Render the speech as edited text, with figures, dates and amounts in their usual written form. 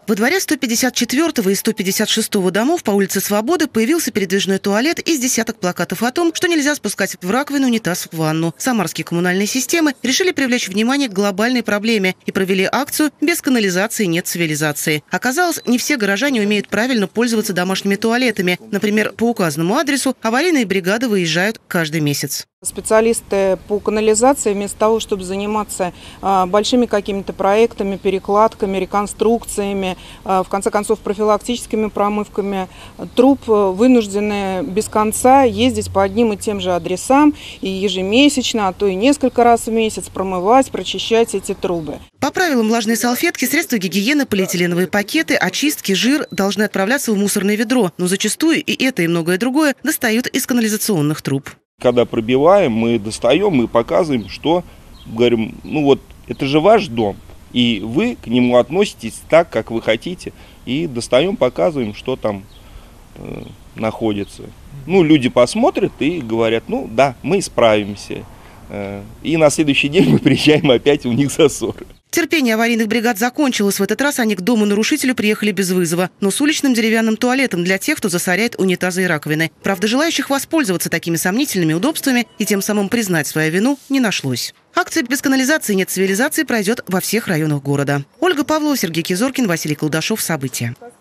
Во дворе 154-го и 156-го домов по улице Свободы появился передвижной туалет из десяток плакатов о том, что нельзя спускать в раковину унитаз в ванну. Самарские коммунальные системы решили привлечь внимание к глобальной проблеме и провели акцию «Без канализации нет цивилизации». Оказалось, не все горожане умеют правильно пользоваться домашними туалетами. Например, по указанному адресу аварийные бригады выезжают каждый месяц. Специалисты по канализации вместо того, чтобы заниматься большими какими-то проектами, перекладками, реконструкциями, в конце концов профилактическими промывками труб, вынуждены без конца ездить по одним и тем же адресам и ежемесячно, а то и несколько раз в месяц промывать, прочищать эти трубы. По правилам влажные салфетки, средства гигиены, полиэтиленовые пакеты, очистки, жир должны отправляться в мусорное ведро, но зачастую и это, и многое другое достают из канализационных труб. Когда пробиваем, мы достаем, мы показываем, что, говорим, ну вот, это же ваш дом, и вы к нему относитесь так, как вы хотите, и достаем, показываем, что там находится. Ну, люди посмотрят и говорят, ну да, мы справимся. И на следующий день мы приезжаем опять, у них засор. Терпение аварийных бригад закончилось. В этот раз они к дому нарушителю приехали без вызова, но с уличным деревянным туалетом для тех, кто засоряет унитазы и раковины. Правда, желающих воспользоваться такими сомнительными удобствами и тем самым признать свою вину не нашлось. Акция «Без канализации нет цивилизации» пройдет во всех районах города. Ольга Павлова, Сергей Кизоркин, Василий Колдашов. События.